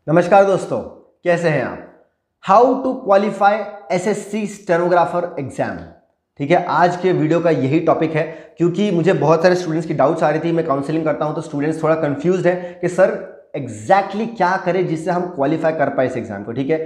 नमस्कार दोस्तों, कैसे हैं आप। How to qualify SSC stenographer exam. ठीक है, आज के वीडियो का यही टॉपिक है क्योंकि मुझे बहुत सारे स्टूडेंट्स की डाउट्स आ रही थी। मैं काउंसलिंग करता हूं तो स्टूडेंट्स थोड़ा कंफ्यूज्ड है कि सर एग्जैक्टली क्या करें जिससे हम क्वालिफाई कर पाए इस एग्जाम को। ठीक है,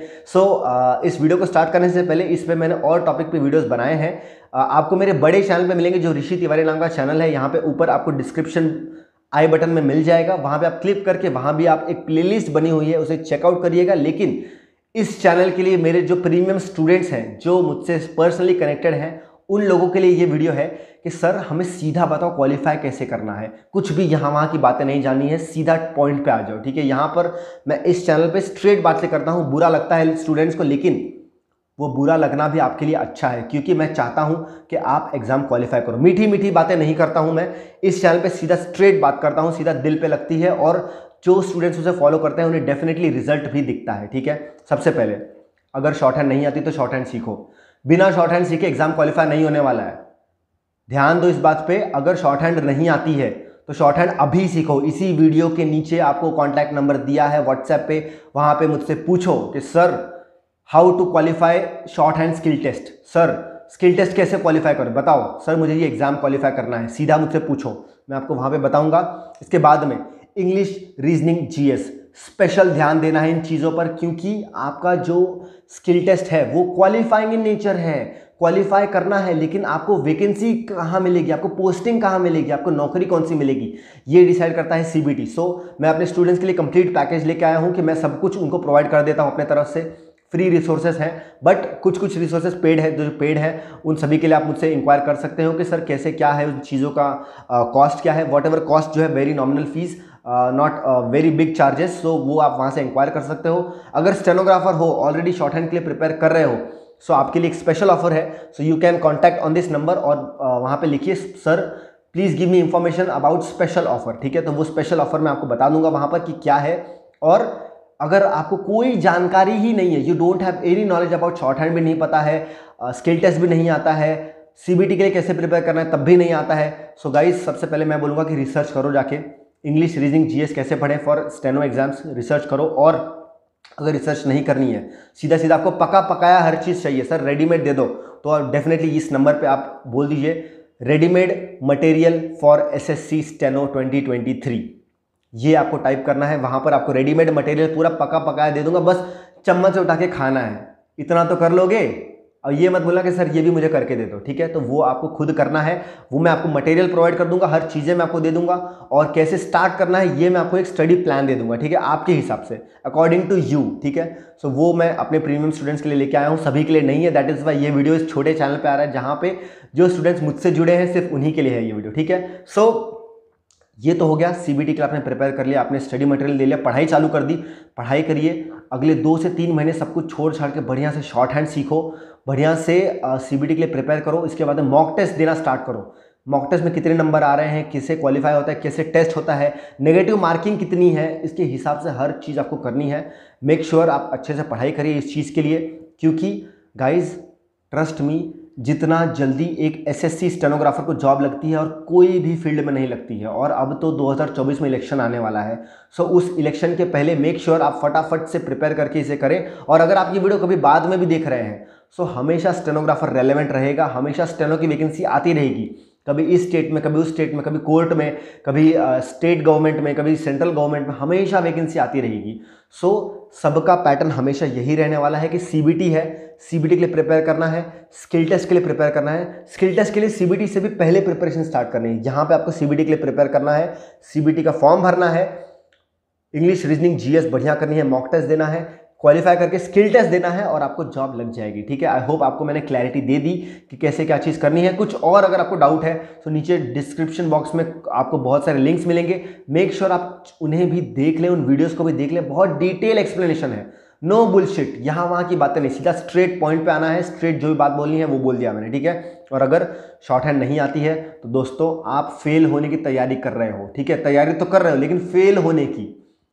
इस वीडियो को स्टार्ट करने से पहले इस पे मैंने और टॉपिक पे वीडियोस बनाए हैं। आपको मेरे बड़े चैनल पे मिलेंगे जो ऋषि तिवारी नाम का चैनल है। यहाँ पे ऊपर आपको डिस्क्रिप्शन आई बटन में मिल जाएगा, वहां पे आप क्लिक करके वहां भी आप एक प्लेलिस्ट बनी हुई है उसे चेकआउट करिएगा। लेकिन इस चैनल के लिए मेरे जो प्रीमियम स्टूडेंट्स हैं जो मुझसे पर्सनली कनेक्टेड हैं उन लोगों के लिए ये वीडियो है कि सर हमें सीधा बताओ क्वालिफाई कैसे करना है, कुछ भी यहाँ वहाँ की बातें नहीं जाननी है, सीधा पॉइंट पे आ जाओ। ठीक है, यहाँ पर मैं इस चैनल पे स्ट्रेट बातें करता हूँ। बुरा लगता है स्टूडेंट्स को, लेकिन वो बुरा लगना भी आपके लिए अच्छा है क्योंकि मैं चाहता हूं कि आप एग्जाम क्वालिफाई करो। मीठी मीठी बातें नहीं करता हूं मैं इस चैनल पे, सीधा स्ट्रेट बात करता हूं, सीधा दिल पे लगती है और जो स्टूडेंट्स उसे फॉलो करते हैं उन्हें डेफिनेटली रिजल्ट भी दिखता है। ठीक है, सबसे पहले अगर शॉर्ट हैंड नहीं आती तो शॉर्ट हैंड सीखो। बिना शॉर्ट हैंड सीखे एग्जाम क्वालिफाई नहीं होने वाला है, ध्यान दो इस बात पे। अगर शॉर्ट हैंड नहीं आती है तो शॉर्ट हैंड अभी सीखो। इसी वीडियो के नीचे आपको कॉन्टैक्ट नंबर दिया है व्हाट्सएप पे, वहां पे मुझसे पूछो कि sir how to qualify shorthand skill test. Sir skill test कैसे क्वालिफाई करो, बताओ सर मुझे ये एग्जाम क्वालिफाई करना है, सीधा मुझसे पूछो, मैं आपको वहां पे बताऊंगा। इसके बाद में इंग्लिश, रीजनिंग, जीएस, स्पेशल ध्यान देना है इन चीज़ों पर क्योंकि आपका जो स्किल टेस्ट है वो क्वालिफाइंग इन नेचर है। क्वालिफाई करना है, लेकिन आपको वैकेंसी कहाँ मिलेगी, आपको पोस्टिंग कहाँ मिलेगी, आपको नौकरी कौन सी मिलेगी, ये डिसाइड करता है सीबीटी। मैं अपने स्टूडेंट्स के लिए कंप्लीट पैकेज लेके आया हूँ कि मैं सब कुछ उनको प्रोवाइड कर देता हूँ अपने तरफ से। फ्री रिसोर्सेज हैं, बट कुछ कुछ रिसोर्सेज पेड है। जो पेड है उन सभी के लिए आप मुझसे इंक्वायर कर सकते हो कि सर कैसे क्या है, उन चीज़ों का कॉस्ट क्या है। वॉट एवर कॉस्ट जो है very nominal fees, not very big charges. So वो आप वहाँ से इंक्वायर कर सकते हो। अगर स्टेनोग्राफर हो, ऑलरेडी शॉर्ट हैंड के लिए प्रिपेयर कर रहे हो, सो आपके लिए एक स्पेशल ऑफर है। So you can contact on this number और वहाँ पे लिखिए sir please give me information about special offer. ठीक है, तो वो स्पेशल ऑफर मैं आपको बता दूंगा वहाँ पर कि क्या है। और अगर आपको कोई जानकारी ही नहीं है, you don't have any knowledge about shorthand भी नहीं पता है, स्किल टेस्ट भी नहीं आता है, सीबीटी के लिए कैसे प्रिपेयर करना है तब भी नहीं आता है, सो गाइस सबसे पहले मैं बोलूँगा कि रिसर्च करो जाके। इंग्लिश, रीजनिंग, जीएस कैसे पढ़ें फॉर स्टेनो एग्जाम्स, रिसर्च करो। और अगर रिसर्च नहीं करनी है, सीधा सीधा आपको पका पकाया हर चीज़ चाहिए, सर रेडीमेड दे दो, तो डेफिनेटली इस नंबर पे आप बोल दीजिए readymade material for SSC steno 2023। ये आपको टाइप करना है, वहां पर आपको रेडीमेड मटेरियल पूरा पका पकाया दे दूंगा, बस चम्मच उठा के खाना है। इतना तो कर लोगे। और ये मत बोलना कि सर ये भी मुझे करके दे दो। ठीक है, तो वो आपको खुद करना है। वो मैं आपको मटेरियल प्रोवाइड कर दूंगा, हर चीज़ें मैं आपको दे दूंगा और कैसे स्टार्ट करना है ये मैं आपको एक स्टडी प्लान दे दूंगा। ठीक है, आपके हिसाब से अकॉर्डिंग टू यू। ठीक है, सो वो मैं अपने प्रीमियम स्टूडेंट्स के लिए लेके आया हूँ, सभी के लिए नहीं है। दैट इज़ वाई ये वीडियो इस छोटे चैनल पर आ रहा है जहाँ पे जो स्टूडेंट्स मुझसे जुड़े हैं सिर्फ उन्हीं के लिए है ये वीडियो। ठीक है, ये तो हो गया, सीबीटी के लिए आपने प्रिपेयर कर लिया, आपने स्टडी मटेरियल ले लिया, पढ़ाई चालू कर दी। पढ़ाई करिए, अगले 2 से 3 महीने सब कुछ छोड़ छाड़ के बढ़िया से शॉर्ट हैंड सीखो, बढ़िया से सीबीटी के लिए प्रिपेयर करो। इसके बाद मॉक टेस्ट देना स्टार्ट करो। मॉक टेस्ट में कितने नंबर आ रहे हैं, किससे क्वालिफाई होता है, कैसे टेस्ट होता है, नेगेटिव मार्किंग कितनी है, इसके हिसाब से हर चीज़ आपको करनी है। मेक श्योर आप अच्छे से पढ़ाई करिए इस चीज़ के लिए क्योंकि गाइज ट्रस्ट मी, जितना जल्दी एक एसएससी स्टेनोग्राफर को जॉब लगती है और कोई भी फील्ड में नहीं लगती है, और अब तो 2024 में इलेक्शन आने वाला है। सो उस इलेक्शन के पहले मेक श्योर आप फटाफट से प्रिपेयर करके इसे करें। और अगर आप ये वीडियो कभी बाद में भी देख रहे हैं, सो हमेशा स्टेनोग्राफर रेलेवेंट रहेगा, हमेशा स्टेनो की वैकेंसी आती रहेगी, कभी इस स्टेट में, कभी उस स्टेट में, कभी कोर्ट में, कभी स्टेट गवर्नमेंट में, कभी सेंट्रल गवर्नमेंट में, हमेशा वैकेंसी आती रहेगी। सो सबका पैटर्न हमेशा यही रहने वाला है कि सीबीटी है, सीबीटी के लिए प्रिपेयर करना है, स्किल टेस्ट के लिए प्रिपेयर करना है। स्किल टेस्ट के लिए सीबीटी से भी पहले प्रिपरेशन स्टार्ट करनी है। यहाँ पे आपको सीबीटी के लिए प्रिपेयर करना है, सीबीटी का फॉर्म भरना है, इंग्लिश, रीजनिंग, जीएस बढ़िया करनी है, मॉक टेस्ट देना है, क्वालिफाई करके स्किल टेस्ट देना है और आपको जॉब लग जाएगी। ठीक है, आई होप आपको मैंने क्लैरिटी दे दी कि कैसे क्या चीज़ करनी है। कुछ और अगर आपको डाउट है तो नीचे डिस्क्रिप्शन बॉक्स में आपको बहुत सारे लिंक्स मिलेंगे, मेक श्योर आप उन्हें भी देख लें, उन वीडियोस को भी देख लें। बहुत डिटेल एक्सप्लेनेशन है, नो बुलशिट, यहाँ वहाँ की बातें नहीं, सीधा स्ट्रेट पॉइंट पे आना है, स्ट्रेट जो भी बात बोलनी है वो बोल दिया मैंने। ठीक है, और अगर शॉर्ट हैंड नहीं आती है तो दोस्तों आप फेल होने की तैयारी कर रहे हो। ठीक है, तैयारी तो कर रहे हो लेकिन फेल होने की,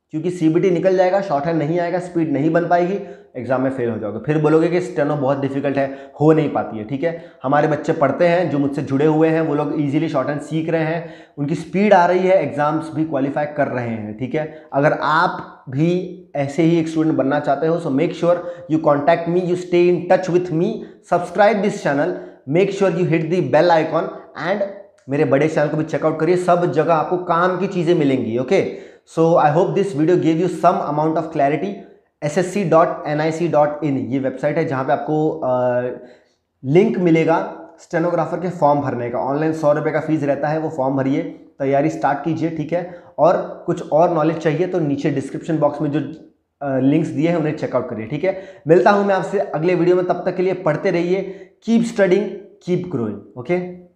क्योंकि सीबीटी निकल जाएगा, शॉर्ट हैंड नहीं आएगा, स्पीड नहीं बन पाएगी, एग्जाम में फेल हो जाओगे, फिर बोलोगे कि स्टेनो बहुत डिफिकल्ट है, हो नहीं पाती है। ठीक है, हमारे बच्चे पढ़ते हैं, जो मुझसे जुड़े हुए हैं, वो लोग इजीली शॉर्ट हैंड सीख रहे हैं, उनकी स्पीड आ रही है, एग्जाम्स भी क्वालिफाई कर रहे हैं। ठीक है, अगर आप भी ऐसे ही एक स्टूडेंट बनना चाहते हो, so make sure you contact me, you stay in touch with me, subscribe this channel, make sure you hit the bell icon and मेरे बड़े चैनल को भी चेकआउट करिए, सब जगह आपको काम की चीजें मिलेंगी। Okay, so I hope this video give you some amount of clarity. ssc.nic.in ये वेबसाइट है जहां पे आपको लिंक मिलेगा स्टेनोग्राफर के फॉर्म भरने का। ऑनलाइन 100 रुपये का फीस रहता है, वो फॉर्म भरिए, तैयारी स्टार्ट कीजिए। ठीक है, और कुछ और नॉलेज चाहिए तो नीचे डिस्क्रिप्शन बॉक्स में जो लिंक्स दिए हैं उन्हें चेकआउट करिए। ठीक है, मिलता हूं मैं आपसे अगले वीडियो में, तब तक के लिए पढ़ते रहिए, keep studying, keep growing. Okay.